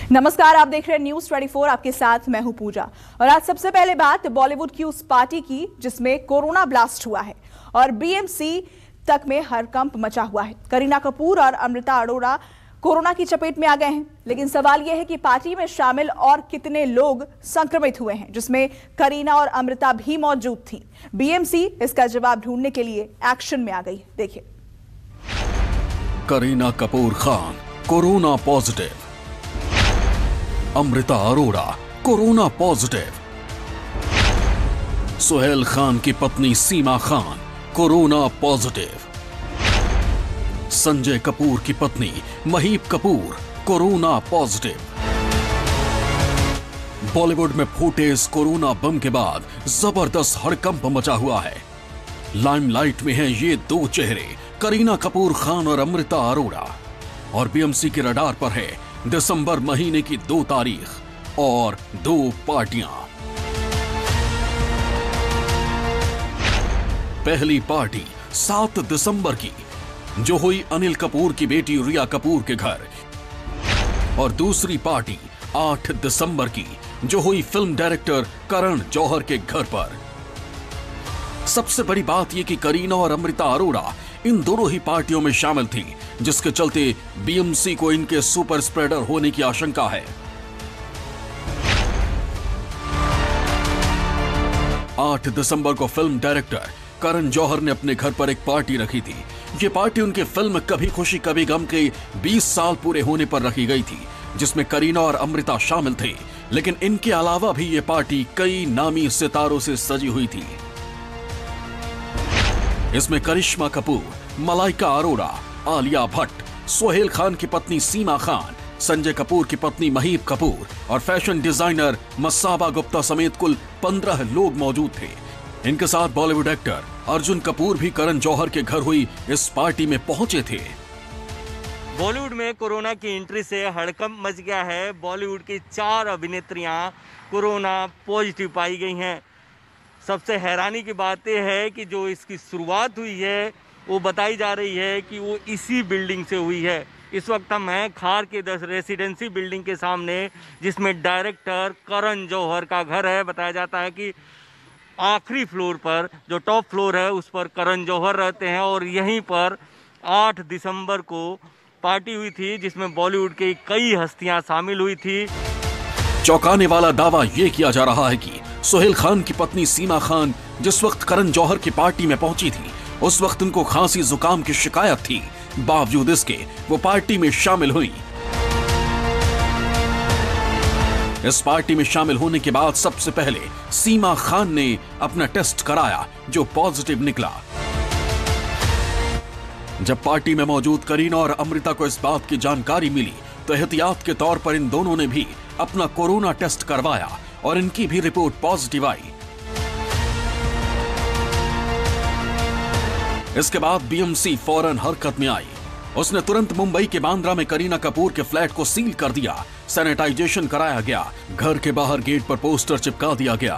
नमस्कार, आप देख रहे हैं न्यूज 24। आपके साथ मैं हूं पूजा। और आज सबसे पहले बात बॉलीवुड की उस पार्टी की जिसमें कोरोना ब्लास्ट हुआ है और बीएमसी तक में हड़कंप मचा हुआ है। करीना कपूर और अमृता अरोड़ा कोरोना की चपेट में आ गए हैं, लेकिन सवाल यह है कि पार्टी में शामिल और कितने लोग संक्रमित हुए हैं, जिसमें करीना और अमृता भी मौजूद थी। बीएमसी इसका जवाब ढूंढने के लिए एक्शन में आ गई। देखिए। Kareena Kapoor Khan corona positive, Amrita Arora corona positive, Sohail Khan की पत्नी सीमा खान कोरोना पॉजिटिव, संजय कपूर की पत्नी महीप कपूर कोरोना पॉजिटिव। बॉलीवुड में फूटे इस कोरोना बम के बाद जबरदस्त हड़कंप मचा हुआ है। लाइमलाइट में हैं ये दो चेहरे, करीना कपूर खान और अमृता अरोड़ा, और बीएमसी के रडार पर है दिसंबर महीने की 2 तारीख और 2 पार्टियां। पहली पार्टी 7 दिसंबर की, जो हुई अनिल कपूर की बेटी रिया कपूर के घर, और दूसरी पार्टी 8 दिसंबर की, जो हुई फिल्म डायरेक्टर करण जौहर के घर पर। सबसे बड़ी बात यह कि करीना और अमृता अरोड़ा इन दोनों ही पार्टियों में शामिल थी, जिसके चलते बीएमसी को इनके सुपर स्प्रेडर होने की आशंका है। 8 दिसंबर को फिल्म डायरेक्टर करण जौहर ने अपने घर पर एक पार्टी रखी थी। ये पार्टी उनकी फिल्म कभी खुशी कभी गम के 20 साल पूरे होने पर रखी गई थी, जिसमें करीना और अमृता शामिल थे। लेकिन इनके अलावा भी ये पार्टी कई नामी सितारों से सजी हुई थी। इसमें करिश्मा कपूर, मलाइका अरोड़ा, आलिया भट्ट, सुहेल खान की पत्नी सीमा खान, संजय कपूर की पत्नी महीप कपूर और फैशन डिजाइनर मसाबा गुप्ता समेत कुल 15 लोग मौजूद थे। इनके साथ बॉलीवुड एक्टर अर्जुन कपूर भी करण जौहर के घर हुई इस पार्टी में पहुंचे थे। बॉलीवुड में कोरोना की एंट्री से हड़कंप मच गया है। बॉलीवुड की 4 अभिनेत्रियां कोरोना पॉजिटिव पाई गई हैं। सबसे हैरानी की बात यह है कि जो इसकी शुरुआत हुई है वो बताई जा रही है कि वो इसी बिल्डिंग से हुई है। इस वक्त हम हैं खार के 10 रेसिडेंसी बिल्डिंग के सामने, जिसमें डायरेक्टर करण जौहर का घर है। बताया जाता है कि आखिरी फ्लोर पर, जो टॉप फ्लोर है, उस पर करण जौहर रहते हैं और यहीं पर 8 दिसंबर को पार्टी हुई थी, जिसमें बॉलीवुड की कई हस्तियां शामिल हुई थी। चौंकाने वाला दावा यह किया जा रहा है कि सुहेल खान की पत्नी सीमा खान जिस वक्त करण जौहर की पार्टी में पहुंची थी, उस वक्त उनको खांसी जुकाम की शिकायत थी। बावजूद इसके वो पार्टी में शामिल हुई। इस पार्टी में शामिल होने के बाद सबसे पहले सीमा खान ने अपना टेस्ट कराया, जो पॉजिटिव निकला। जब पार्टी में मौजूद करीना और अमृता को इस बात की जानकारी मिली, तो एहतियात के तौर पर इन दोनों ने भी अपना कोरोना टेस्ट करवाया और इनकी भी रिपोर्ट पॉजिटिव आई। इसके बाद बीएमसी फौरन हरकत में आई। उसने तुरंत मुंबई के बांद्रा में करीना कपूर के फ्लैट को सील कर दिया, सैनिटाइजेशन कराया गया, घर के बाहर गेट पर पोस्टर चिपका दिया गया।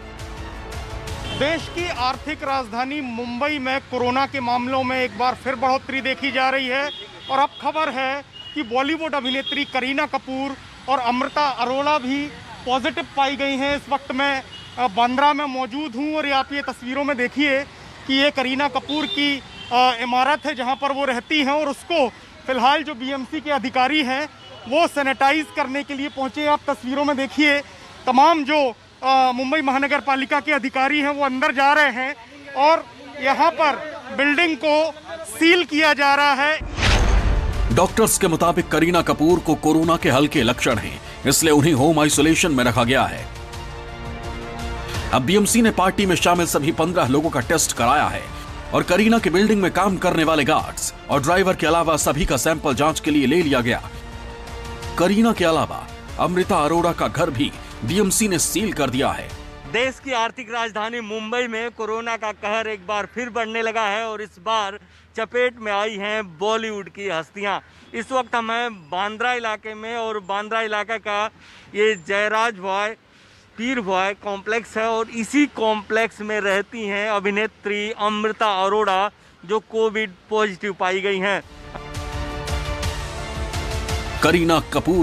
देश की आर्थिक राजधानी मुंबई में कोरोना के मामलों में एक बार फिर बढ़ोतरी देखी जा रही है और अब खबर है कि बॉलीवुड अभिनेत्री करीना कपूर और अमृता अरोड़ा भी पॉजिटिव पाई गई हैं। इस वक्त मैं बांद्रा में मौजूद हूं और आप ये तस्वीरों में देखिए कि ये करीना कपूर की इमारत है जहां पर वो रहती हैं, और उसको फिलहाल जो बीएमसी के अधिकारी हैं वो सैनिटाइज करने के लिए पहुंचे। आप तस्वीरों में देखिए तमाम जो मुंबई महानगर पालिका के अधिकारी हैं वो अंदर जा रहे हैं और यहाँ पर बिल्डिंग को सील किया जा रहा है। डॉक्टर्स के मुताबिक करीना कपूर को कोरोना के हल्के लक्षण हैं, इसलिए उन्हें होम आइसोलेशन में रखा गया है। अब बीएमसी ने पार्टी में शामिल सभी 15 लोगों का टेस्ट कराया है और करीना के बिल्डिंग में काम करने वाले गार्ड्स और ड्राइवर के अलावा सभी का सैंपल जांच के लिए ले लिया गया। करीना के अलावा अमृता अरोड़ा का घर भी बीएमसी ने सील कर दिया है। देश की आर्थिक राजधानी मुंबई में कोरोना का कहर एक बार फिर बढ़ने लगा है और इस बार चपेट में आई हैं बॉलीवुड की हस्तियां। इस वक्त हम हैं बांद्रा इलाके में और बांद्रा इलाका का ये जयराज भॉय पीर भॉय कॉम्प्लेक्स है और इसी कॉम्प्लेक्स में रहती हैं अभिनेत्री अमृता अरोड़ा, जो कोविड पॉजिटिव पाई गई हैं। करीना कपूर हो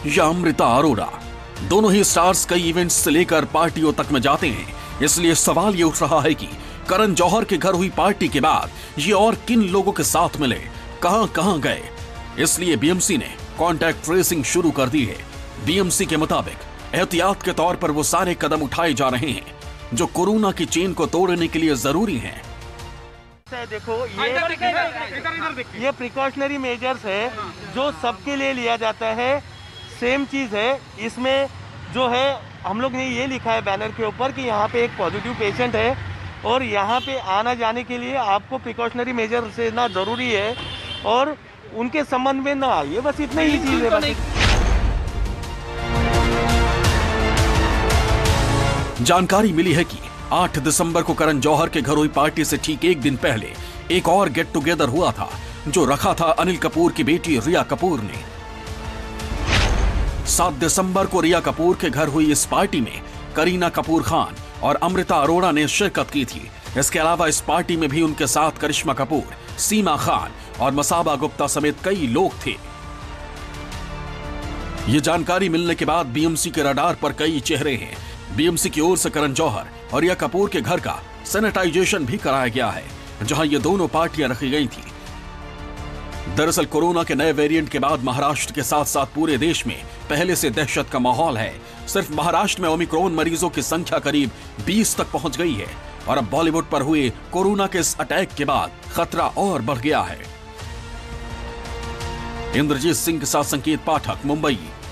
या अमृता अरोड़ा। दोनों ही स्टार्स कई इवेंट्स से लेकर पार्टियों तक में जाते हैं, इसलिए सवाल ये उठ रहा है कि करण जौहर के घर हुई पार्टी के बाद ये और किन लोगों के साथ मिले, कहां गए। इसलिए बीएमसी ने कॉन्टैक्ट ट्रेसिंग शुरू कर दी है। बीएमसी के मुताबिक एहतियात के तौर पर वो सारे कदम उठाए जा रहे हैं जो कोरोना की चेन को तोड़ने के लिए जरूरी हैं। देखो ये प्रिकॉशनरी मेजर्स है जो सबके लिए लिया जाता है। सेम चीज है इसमें जो है, हम लोग ने ये लिखा है बैनर के ऊपर कि यहाँ पे एक पॉजिटिव पेशेंट है और यहाँ पे आना जाने के लिए आपको प्रिकॉशनरी मेजर लेना जरूरी है और उनके संबंध में ना आइए, बस इतना ही चीज है। जानकारी मिली है कि 8 दिसंबर को करण जौहर के घर हुई पार्टी से ठीक एक दिन पहले एक और गेट टुगेदर हुआ था जो रखा था अनिल कपूर की बेटी रिया कपूर ने। 7 दिसंबर को रिया कपूर के घर हुई इस पार्टी में करीना कपूर खान और अमृता अरोड़ा ने शिरकत की थी। इसके अलावा इस पार्टी में भी उनके साथ करिश्मा कपूर, सीमा खान और मसाबा गुप्ता समेत कई लोग थे। ये जानकारी मिलने के बाद बीएमसी के रडार पर कई चेहरे हैं। बीएमसी की ओर से करण जौहर और रिया कपूर के घर का सैनिटाइजेशन भी कराया गया है, जहां ये दोनों पार्टियां रखी गई थी। दरअसल कोरोना के नए वेरिएंट के बाद महाराष्ट्र के साथ साथ पूरे देश में पहले से दहशत का माहौल है। सिर्फ महाराष्ट्र में ओमिक्रॉन मरीजों की संख्या करीब 20 तक पहुंच गई है और अब बॉलीवुड पर हुए कोरोना के इस अटैक के बाद खतरा और बढ़ गया है। इंद्रजीत सिंह के साथ संकेत पाठक, मुंबई।